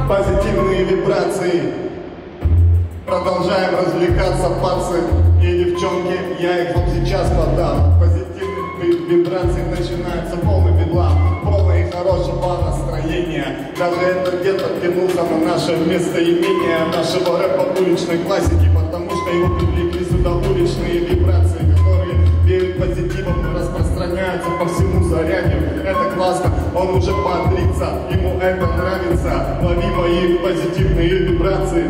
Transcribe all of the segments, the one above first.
Позитивные вибрации. Продолжаем развлекаться, пацы и девчонки. Я их вам сейчас подам. Позитивные вибрации начинаются полный бедлам, полное хорошего настроения. Даже этот дед оттянулся на наше местоимение нашего рэпа уличной классики, потому что его привлекли сюда уличные вибрации, которые веют позитивом и распространяются по всему Зарянью. Это классно, он уже бодрится, ему это нравится. Лови мои позитивные вибрации.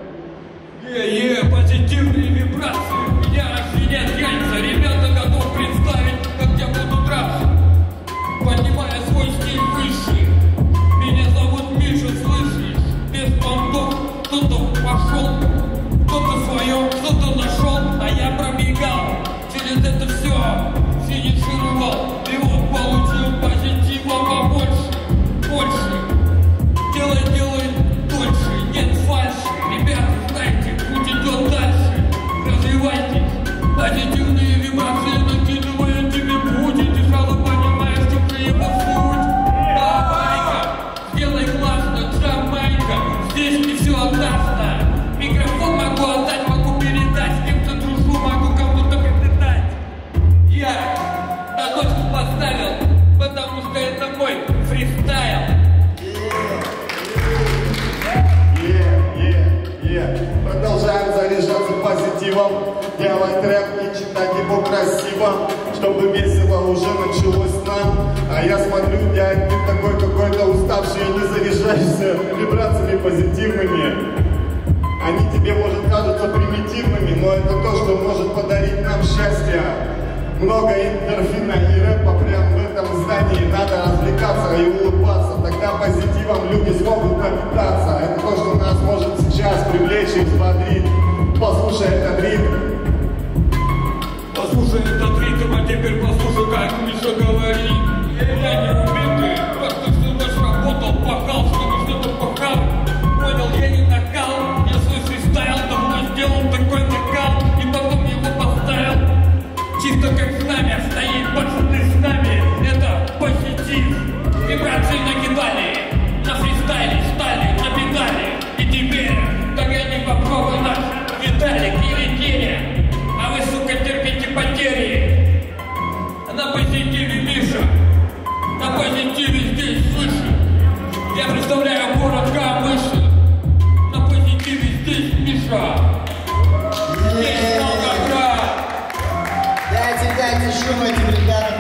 Позитивные вибрации. Меня охренеть яйца. Ребята, готов представить, как я буду драться, поднимая свой стиль выше. Меня зовут Миша, слышишь? Без понтов. Кто-то пошел, кто-то свое, кто-то нашел, а я пробегал через это все, финишировал. И вот получил позитива побольше, больше. Делай дольше, нет фальши. Ребята, знаете, путь идет дальше. Развивайтесь. Позитивные вибрации накидывая тебе путь, и ты сразу понимаешь, что ты его суть. Давай-ка, сделай классно, Джамайка. Здесь не все однозначно. Микрофон могу отдать, могу передать. С кем-то дружу, могу кому-то притать. Я на точку поставил, потому что это мой фристайл. Продолжаем заряжаться позитивом, делать рэп и читать его красиво, чтобы весело уже началось нам. А я смотрю, дядь, ты такой какой-то уставший и не заряжаешься вибрациями позитивными. Они тебе, может, кажутся примитивными, но это то, что может подарить нам счастье. Много эндорфина и рэпа прямо в этом здании. Надо развлекаться и улыбаться, тогда позитивом люди смогут напитаться. Это то, что нас может сейчас привлечь и взбодрить. Послушай этот ритм. Послушай этот ритм, а теперь послушай, как Миша говорит. Я не убитый, просто всю ночь работал, пахал, чтобы что-то пахал. Понял, я не накал, я свой фристайл давно сделал такой накал, и потом его поставил. Чисто как знамя, стоит пацаны с нами, это позитив. Вибрации накидали, на фристайле стали, на педали. И теперь, догони, попробуй наш Виталик или Теря. А вы, сука, терпите потери. На позитиве Миша, на позитиве здесь слышишь. Я представляю город Камыша. На позитиве здесь Миша. Здесь Волгоград. Дайте шум этим ребятам.